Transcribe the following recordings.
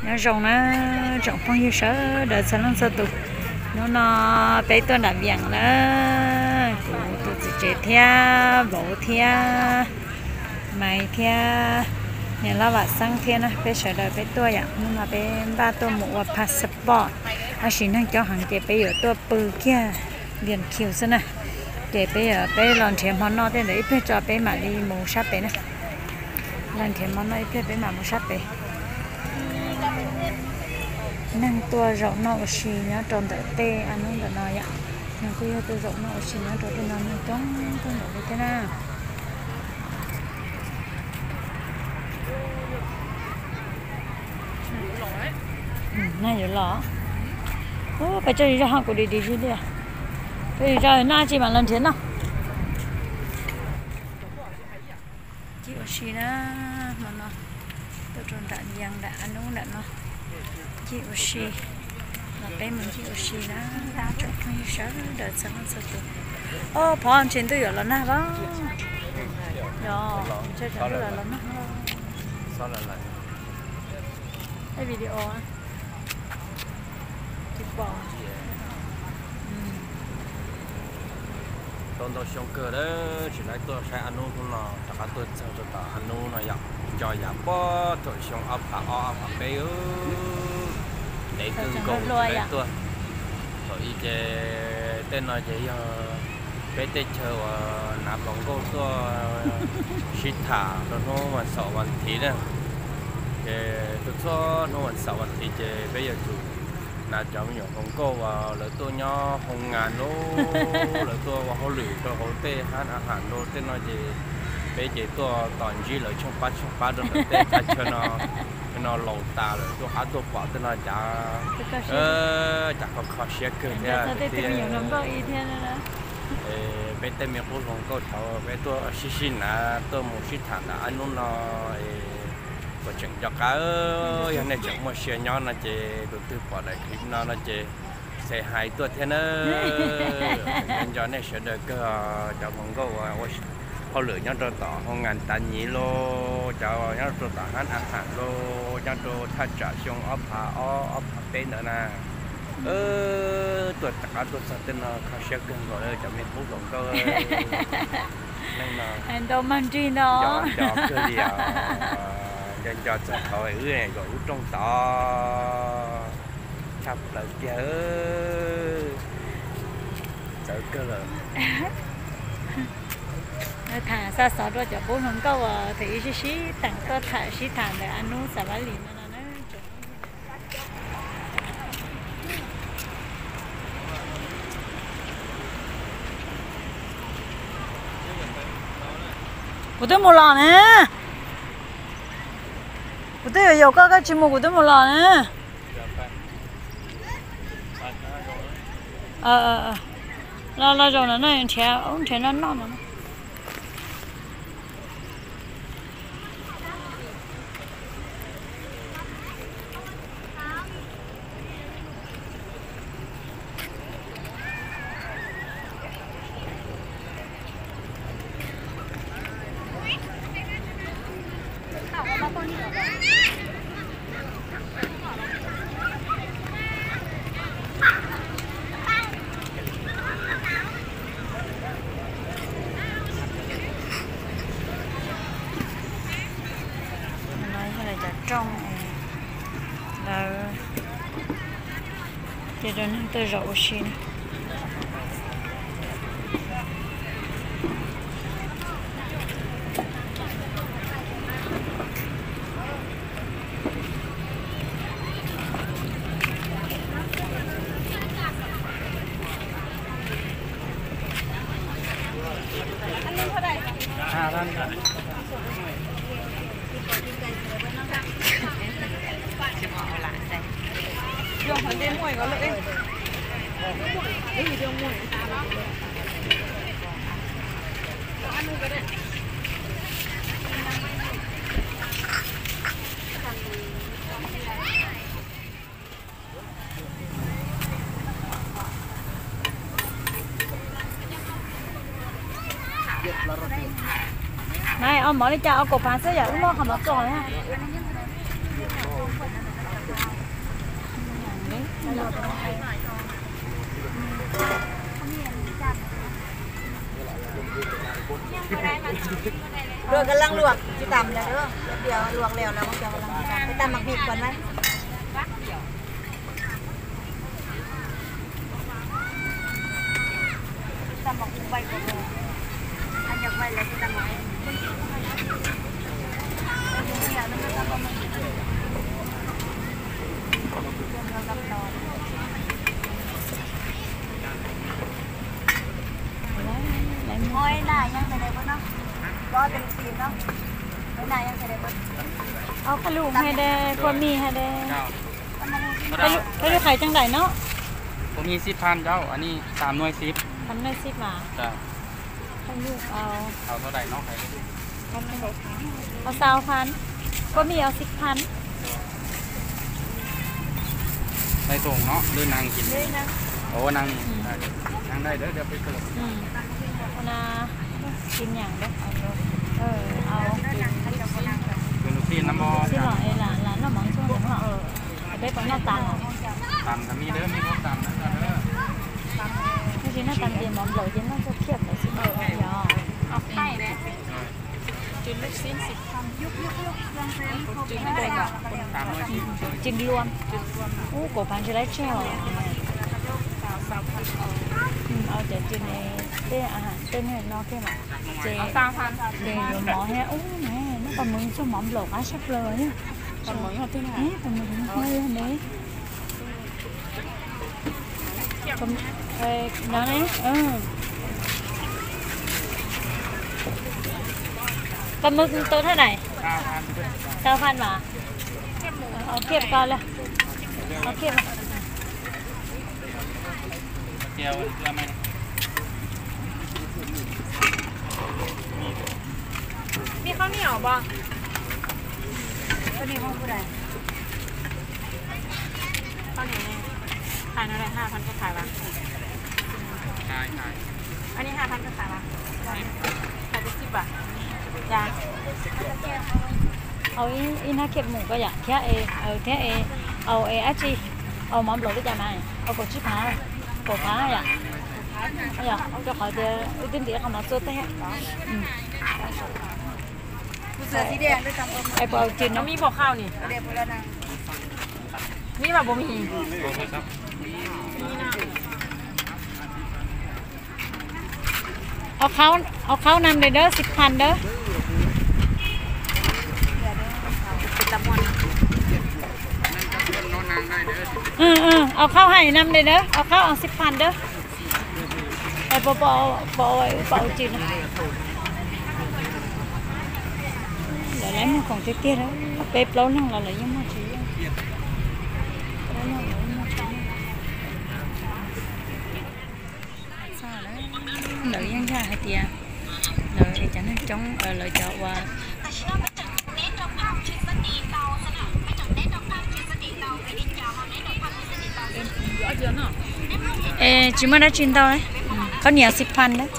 nó rồng nó rồng phong như sớ đợi sáng lăng sơ tụ nó bé tôi đã viện đó cụ tụ chỉ theo bộ theo mày theo nhà lao vặt sang thiên á bé sợ đời bé tôi ạ nhưng mà bé ba tôi mua passport à xin năng cho hàng chị bé ở tôi bự kia liền kiều xin nè chị bé ở bé làm thêm món nó thế đấy bé cho bé mà đi mua sắp bé nè làm thêm món nó bé mà mua sắp bé năng tua rộng nó xì nhá tròn tới tê ăn nó được nói ạ năng tua rộng nó xì nhá tròn tới nó như trống tôi nói thế nào này rồi lỏ ô phải chơi ra hàng của đi chứ đi à bây giờ na chỉ mà lần thế nào chịu xì na mà nó tôi tròn đạn giang đã ăn uống đạn nó chịu xì là bé mình chịu xì đó đã cho tôi sợ đợt sáng sớm ô phò anh trên tôi ở lần nào đó rồi chơi chơi là lần nào sao lại cái video á chụp bỏ tôi xong cơ đó chỉ lấy tôi sẽ ăn uống không nào chắc tôi sẽ cho ta ăn uống nó dọc cho dọc bó tôi xong ấp hạ bé để cưng cùng để tôi rồi cái tên nói vậy bé tết chờ nạp lòng cô tôi xịt thả rồi nó mà sợวันที่đó cái tôi cho nó mà sợวันที่cái bây giờ chủ là chọn nhiều con cô và lợi tôi nhỏ hồng ngàn lô lợi tôi và họ lử cho họ tê hát hàn lô tên nói gì bây giờ tôi toàn gì lợi trong ba đơn tê cho nó lầu ta rồi tôi hát tôi bỏ tên nói chả còn khó xé cơ thế bây giờ mình cũng không có thầu bây tôi xin là tôi muốn xin thẳng là anh nó và chẳng cho cá hiện nay chẳng một xe nhỏ là chị đầu tư bỏ lại clip nó là chị sẽ hai tuần thế nữa nên cho nên sẽ được cái cho con cô họ lựa nhau cho tỏ họ ngàn tàn nhỉ lô cho nhau cho tỏ hắn ăn hàng lô nhau cho thay trả xong ốp hạ tên nữa nè tuần tất tuần sau tên là khai sẽ gần rồi đây cho mình phúc con cô nên là anh đâu mang chi đó cho cái gì cho thôi này rồi trong tỏ chập lại chớ sợ cơ là thả xa xóa rồi cho bố không câu thì xí tặng có thả xí thả để ăn uống xả bá lì nó của tôi một lọ nè của tôi有个节目của tôi một lọ nè là rồi nó này chè ông chè nó non rồi trong là thì rồi nó tới rượu xin dùng phần tên mùi có lợi cái gì dùng mùi ăn cái đấy này ông mở đi cho ông cột phá xứ vậy đúng không? Không có rồi ha. ด้วยกำลังลวกจะตำแล้วเดี๋ยวลวกแล้วแล้วมันจะกำลังไปตำหมักพริกก่อนไหมตำหมักใบก่อนเลยอันจากใบแล้วจะตำหมักห้อยหน้ายังใส่ได้บ้างเนาะก็เป็นสีเนาะห้อยหน้ายังใส่ได้บ้างเอาขลุ่มให้ได้พอมีให้ได้ไปดูขายจังไดเนาะผมมี10,000เจ้าอันนี้3หน่วย10 ทำได้10บาทจ้าขลุ่มเอาเท่าไหร่เนาะเอา20,000ก็มีเอา10,000 ใส่ถุงเนาะหรือนางกินโอ้นางนั่งได้เดี๋ยวไปเสิร์ฟนะกินอย่างเด้อเอาเป็นลูกชิ้นน้ำมอนที่หล่อหลานเราหมองช่วงนี้ว่าไปของหน้าตาตำแต่มีเด้อมีพวกตำนะเด้อไม่ใช่หน้าตาเดียวหมอมเหลวเย็นน่าจะเทียบเลยสิยอเอาไปเลยจินลูกชิ้น10,000ยุกจินได้ก่อนจินรวมโอ้กบพันจะได้เช่าเอาแต่จินในเต้อาหารเต้นให้น้องแค่ไหนเจเจอยู่หมอแฮโอ้แม่nó còn muốn cho mắm lẩu á sắp rồi nhá còn muốn là thế nào còn muốn hơi đấy còn đó đấy còn mực tôi thế này sao phan mà kẹp coi là kẹpมีข้าวเหนียวบ่ก็มีข้าวผู้ใดข้าวเหนียวนี่ขายเท่าไหร่5,000ก็ขายละขายอันนี้5,000ก็ขายละขายไป10 บาทจ้าเอาอีน่าเก็บหมูก็อยากแค่เอาอาชีเอาหมอมหลวงได้จ่ายไหมเอากดชิพาอยากจะขอเจอเป็นเดี๋ยวเขามาโซ่เต้เสือสีแดงด้วยจำเป็นไอ้พอจินน้ำมีพอข้าวนี่เด็กโบราณมีแบบบ่มีเอาข้าวนำเลยเด้อ10,000เด้อเป็นตะมอนเอาข้าวให้นำเลยเด้อเอาข้าวเอา10,000เด้อไอ้ปอจินlấy một con tiết tiết đó bếp lâu năng là lấy những món gì sao đấy lợi nhân ra hay tiền lợi thì chẳng nên chống lợi chợ và chỉ mới đã chín tao đấy có nhiều 10,000 đấy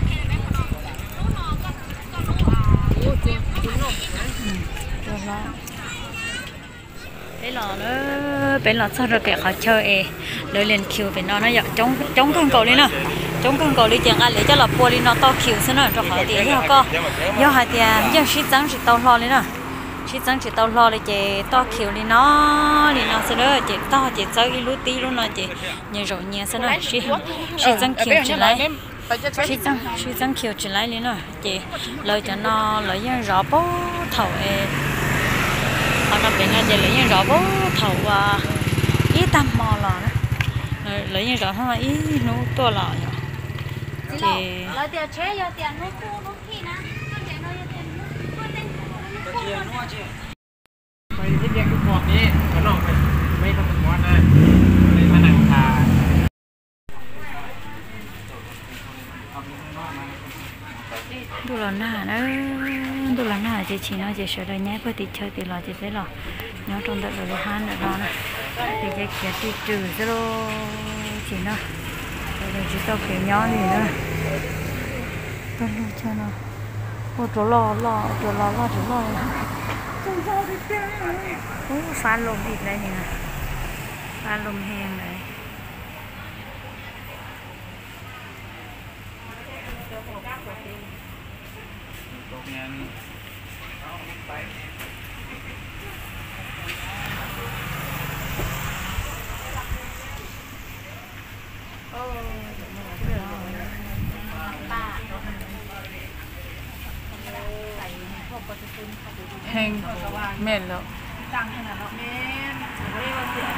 เป็นหลอดซาร์เกะเขาเชยเลยเรียนคิวเป็นนอนนะอยากจ้องกันเกาเลยนะจ้องกันเกาเลยจังอะไรจะหลับปัวเลยนอนต่อคิวซะหน่อยจะขอเดี๋ยวก็ย่อหาเดียย่อชิจังชิเตาลอเลยนะชิจังชิเตาลอเลยเจต่อคิวเลยเนาะซะเลยเจต่อเจเจออีลูตีลูกเนาะเจเนี่ยรอเนี่ยซะหน่อยชิจังคิวจะไรชิจังคิวจะไรเลยเนาะเจเลยจะนอนเลยยังรอปุ๊เถ่าhọ nó bên là để lấy những rõ bố thầu và ý tâm mò lò đó lấy những rõ thôi ý nấu to lò thì lấy tiền chế giờ tiền nấu nấu khi nè ไปที่เรียกทุกคนนี้ก็ลองไปไม่ต้องเป็นวัดนะในผนังคาดูหล่อหน้านะดูหล่อหน้าจะชี้น้อยจะเฉยๆเนี่ยเพื่อติดเชื้อติดหลอดจะได้หรอเนาะตรงนั้นเราหันรอนะจะเขียนติดจืดซะโลchỉ nó rồi chỉ tao kiểu nhỏ gì nữa tôi lo cho nó ô chỗ lo ô phá lồng thịt đây nè phá lồng hèn này เนี่ยนี่แห้งแม่นแล้วดังขนาดเราแม่เรียกว่าเสือ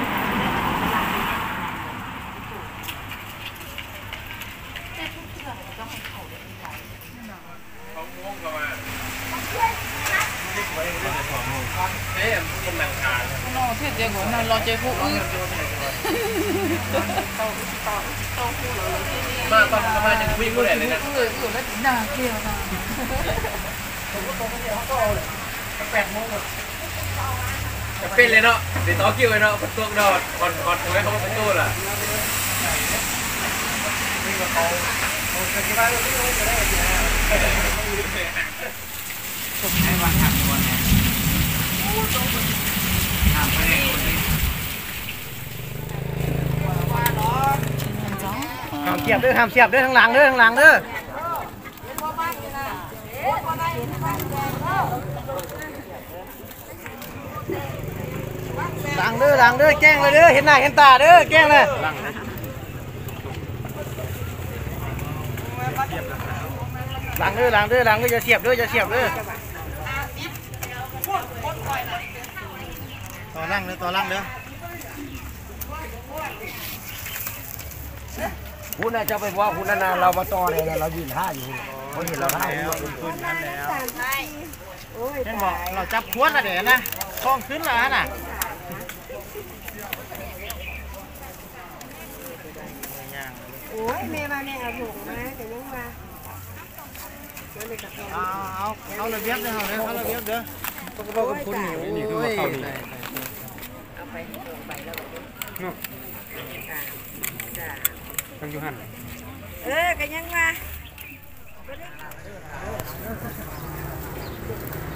เขาง่วงกันมาเอ๊ะมันนังคาน้องเทศเจ๊ก่อนนะรอเจ๊ผู้อื้อมาตอนประมาณยังคุยกูเลยนะอื้อแล้วด่าเกี่ยวนะจะเป็นเลยเนาะเดี๋ยวต่อคิวเลยเนาะประตูดอดคอนทำไมเขาประตูล่ะให้วางหักก่อนเนี่ยทำไปเลยห้ามเสียบเด้อห้ามเสียบเด้อทางหลังเด้อทางหลังเด้อหลังเด้อหลังเด้อแกล้งเลยเด้อเห็นหน้าเห็นตาเด้อแกล้งเลยหลังเด้อหลังเด้อหลังเด้ออย่าเสียบเด้ออย่าเสียบเด้อต่อล่างเด้อต่อล่างเด้อคุณน่ะจะไปว่าคุณนั่นเรามาต่อเลยเรายืนท่าอยู่เขาเห็นเราท่าอยู่ขึ้นนั่นแล้วเห็นบอกเราจับขวดอะเดี๋ยวนะคล้องขึ้นแล้วน่ะโอ้ยแม่มาแม่เอาถุงมาแต่ยังมาเอาระเบียบเด้อเอาระเบียบเด้อต้องบอกกับคุณหิวนี่คือว่าเข้าดีต้องอยู่หันก็ยังมา